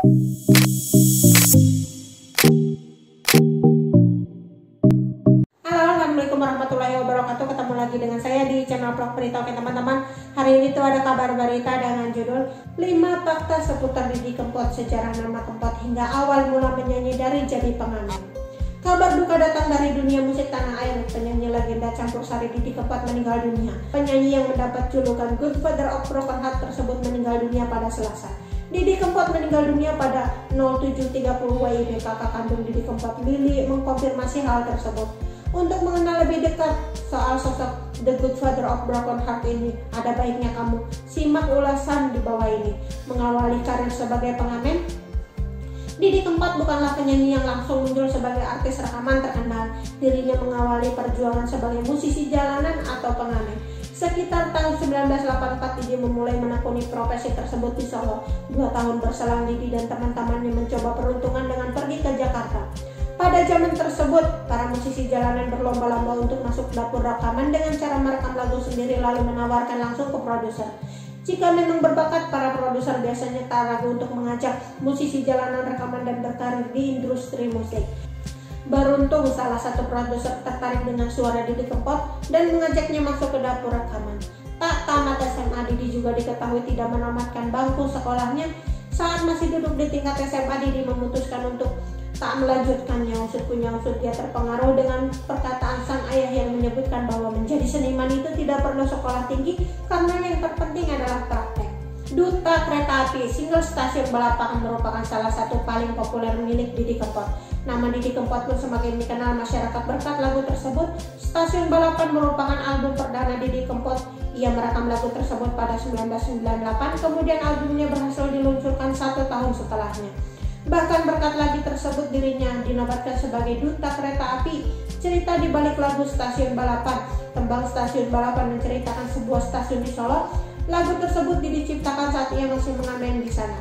Assalamualaikum warahmatullahi wabarakatuh. Ketemu lagi dengan saya di channel vlog berita. Oke teman-teman, hari ini tuh ada kabar berita dengan judul 5 fakta seputar Didi Kempot, sejarah nama Kempot hingga awal mula menyanyi dari jadi pengamen. Kabar duka datang dari dunia musik tanah air. Penyanyi legenda campur sari Didi Kempot meninggal dunia. Penyanyi yang mendapat julukan Godfather of Broken Heart tersebut meninggal dunia pada Selasa. Didi Kempot meninggal dunia pada 07.30 WIB. Kakak kandung Didi Kempot, Lili, mengkonfirmasi hal tersebut. Untuk mengenal lebih dekat soal sosok The Godfather of Broken Heart ini, ada baiknya kamu simak ulasan di bawah ini. Mengawali karir sebagai pengamen, Didi Kempot bukanlah penyanyi yang langsung muncul sebagai artis rekaman terkenal. Dirinya mengawali perjuangan sebagai musisi jalanan atau pengamen. Sekitar tahun 1984 Didi memulai menekuni profesi tersebut di Solo. 2 tahun berselang Didi dan teman-temannya mencoba peruntungan dengan pergi ke Jakarta. Pada zaman tersebut, para musisi jalanan berlomba-lomba untuk masuk dapur rekaman dengan cara merekam lagu sendiri lalu menawarkan langsung ke produser. Jika memang berbakat, para produser biasanya tak ragu untuk mengajak musisi jalanan rekaman dan berkarir di industri musik. Beruntung salah satu produser tertarik dengan suara Didi Kempot dan mengajaknya masuk ke dapur rekaman. Tak tamat SMA, Didi juga diketahui tidak menamatkan bangku sekolahnya. Saat masih duduk di tingkat SMA, Didi memutuskan untuk tak melanjutkannya. Usut dia terpengaruh dengan perkataan sang ayah yang menyebutkan bahwa menjadi seniman itu tidak perlu sekolah tinggi karena yang terpenting adalah praktek. Duta Kereta Api, single Stasiun Balapan merupakan salah satu paling populer milik Didi Kempot. Nama Didi Kempot pun semakin dikenal masyarakat berkat lagu tersebut. Stasiun Balapan merupakan album perdana Didi Kempot. Ia merekam lagu tersebut pada 1998, kemudian albumnya berhasil diluncurkan 1 tahun setelahnya. Bahkan berkat lagu tersebut dirinya dinobatkan sebagai Duta Kereta Api. Cerita di balik lagu Stasiun Balapan. Tembang Stasiun Balapan menceritakan sebuah stasiun di Solo. Lagu tersebut Didi ciptakan saat ia masih mengamen di sana.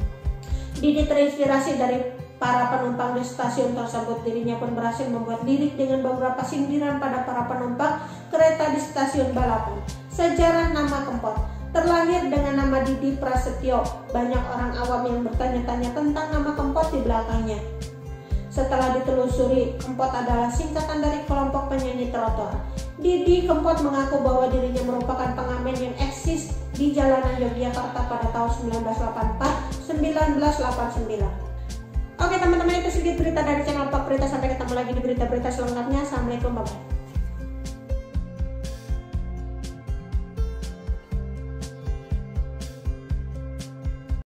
Didi terinspirasi dari para penumpang di stasiun tersebut. Dirinya pun berhasil membuat lirik dengan beberapa sindiran pada para penumpang kereta di Stasiun Balapan. Sejarah nama Kempot. Terlahir dengan nama Didi Prasetyo, banyak orang awam yang bertanya-tanya tentang nama Kempot di belakangnya. Setelah ditelusuri, Kempot adalah singkatan dari kelompok penyanyi trotoar. Didi Kempot mengaku bahwa dirinya merupakan pengamen yang eksis di jalanan Yogyakarta pada tahun 1984-1989. Oke teman-teman, itu sedikit berita dari channel Pak Berita. Sampai ketemu lagi di berita-berita selengkapnya. Assalamualaikum, bye-bye.